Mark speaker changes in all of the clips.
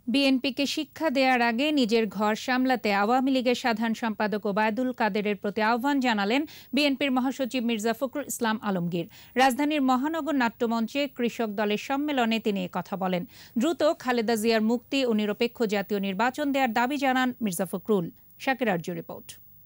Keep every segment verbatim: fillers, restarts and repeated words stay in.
Speaker 1: বিএনপিকে শিক্ষা দেওয়ার আগে নিজের ঘর সামলাতে আওয়ামী লীগের সাধারণ সম্পাদক ওবায়দুল কাদেরের প্রতি আহ্বান জানালেন বিএনপির মহাসচিব মির্জা ফখরুল ইসলাম আলমগীর। রাজধানীর মহানগর নাট্যমঞ্চে কৃষক দলের সম্মেলনে তিনি কথা বলেন। দ্রুত খালেদা জিয়ার মুক্তি ও নিরপেক্ষ জাতীয় নির্বাচন দেওয়ার দাবি জানান মির্জা ফখরুল। শাকির আরজু রিপোর্ট।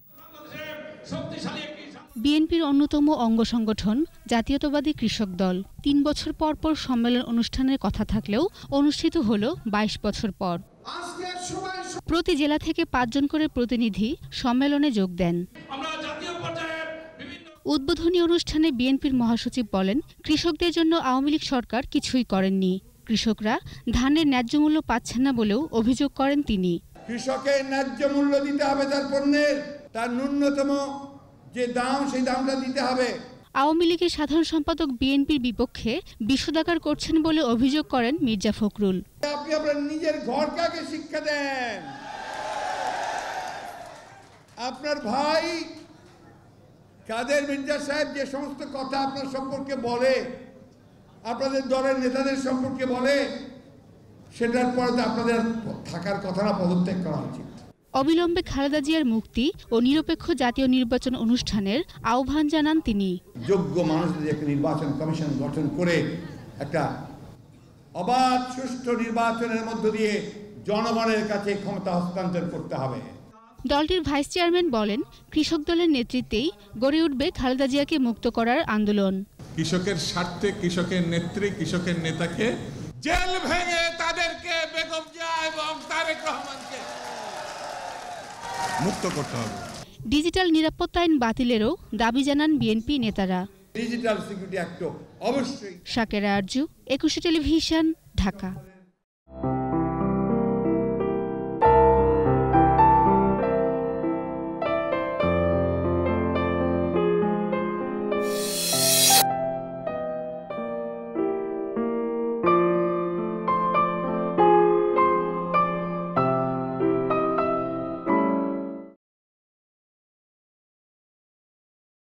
Speaker 2: বিএনপির অন্যতম অঙ্গ সংগঠন জাতীয়তাবাদী কৃষক দল তিন বছর পর পর সম্মেলন অনুষ্ঠানের কথা থাকলেও অনুষ্ঠিত হলো বাইশ বছর পর। প্রতি জেলা থেকে পাঁচজন করে প্রতিনিধি সম্মেলনে যোগ দেন। উদ্বোধনী অনুষ্ঠানে বিএনপির মহাসচিব বলেন, কৃষকদের জন্য আওয়ামী লীগ সরকার কিছুই করেননি। কৃষকরা ধানের ন্যায্য মূল্য পাচ্ছেন না বলেও অভিযোগ করেন তিনি।
Speaker 3: কৃষকের ন্যায্য মূল্য দিতে হবে, তার পণ্যের তার ন্যূনতম যে দাম সেই দামটা দিতে হবে।
Speaker 2: আওয়ামী লীগের সাধারণ সম্পাদক বিএনপির বিপক্ষে বিষোদাগার করছেন বলে অভিযোগ করেন মির্জা ফখরুল।
Speaker 3: আপনি আপনার নিজের ঘরকে আগে শিক্ষা দেন। আপনার ভাই কাদের মির্জা সাহেব যে সমস্ত কথা আপনার সম্পর্কে বলে, আপনাদের দলের নেতাদের সম্পর্কে বলে, সেটার পরে তো আপনাদের থাকার কথা না, পদত্যাগ করা উচিত।
Speaker 2: অবিলম্বে খালেদা জিয়ার মুক্তি ও নিরপেক্ষ জাতীয় নির্বাচন অনুষ্ঠানের আহ্বান জানান তিনি।
Speaker 3: যোগ্য মানুষদের একটা নির্বাচন কমিশন গঠন করে একটা অবাধ সুষ্ঠু নির্বাচনের মধ্য দিয়ে জনগণের কাছে ক্ষমতা হস্তান্তর করতে হবে।
Speaker 2: দলটির ভাইস চেয়ারম্যান বলেন, কৃষক দলের নেতৃত্বেই গড়ে উঠবে খালেদা জিয়াকে মুক্ত করার আন্দোলন।
Speaker 4: কৃষকের স্বার্থে কৃষকের নেত্রী কৃষকের নেতাকে জেল ভেঙে তাদেরকে বেগম জিয়া এবং তারেক রহমানকে মুক্ত করতে হবে।
Speaker 2: ডিজিটাল নিরাপত্তা আইন বাতিলেরও দাবি জানান বিএনপি নেতারা।
Speaker 3: ডিজিটাল সিকিউরিটি অ্যাক্ট অবশ্যই।
Speaker 2: শাকির আরজু, একুশে টেলিভিশন, ঢাকা।